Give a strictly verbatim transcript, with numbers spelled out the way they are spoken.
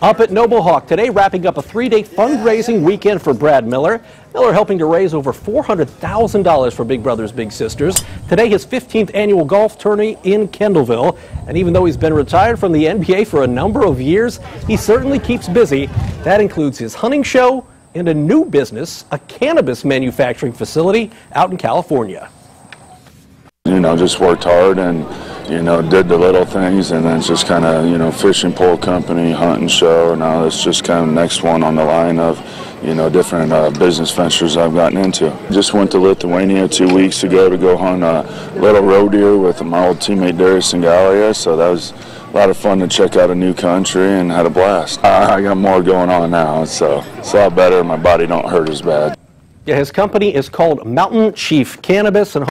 Up at Noble Hawk today, wrapping up a three-day fundraising weekend for Brad Miller. Miller helping to raise over four hundred thousand dollars for Big Brothers Big Sisters. Today, his fifteenth annual golf tourney in Kendallville. And even though he's been retired from the N B A for a number of years, he certainly keeps busy. That includes his hunting show and a new business, a cannabis manufacturing facility out in California. You know, just worked hard and, you know, did the little things, and then it's just kind of, you know, fishing pole company, hunting show. Now it's just kind of next one on the line of, you know, different uh, business ventures I've gotten into. Just went to Lithuania two weeks ago to go hunt a little roe deer with my old teammate Darius and Galia, so that was a lot of fun to check out a new country and had a blast. Uh, I got more going on now, so it's a lot better. My body don't hurt as bad. Yeah, his company is called Mountain Chief Cannabis, and